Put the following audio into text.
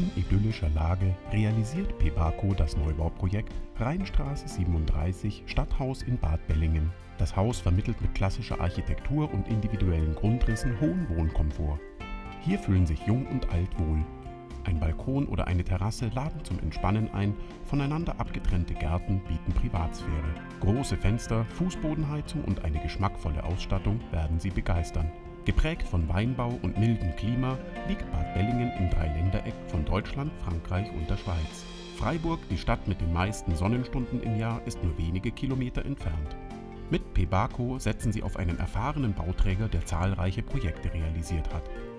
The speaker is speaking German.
In idyllischer Lage realisiert Pebaco das Neubauprojekt Rheinstraße 37 Stadthaus in Bad Bellingen. Das Haus vermittelt mit klassischer Architektur und individuellen Grundrissen hohen Wohnkomfort. Hier fühlen sich Jung und Alt wohl. Ein Balkon oder eine Terrasse laden zum Entspannen ein, voneinander abgetrennte Gärten bieten Privatsphäre. Große Fenster, Fußbodenheizung und eine geschmackvolle Ausstattung werden Sie begeistern. Geprägt von Weinbau und mildem Klima liegt Bad Bellingen im Dreiländereck von Deutschland, Frankreich und der Schweiz. Freiburg, die Stadt mit den meisten Sonnenstunden im Jahr, ist nur wenige Kilometer entfernt. Mit Pebaco setzen Sie auf einen erfahrenen Bauträger, der zahlreiche Projekte realisiert hat.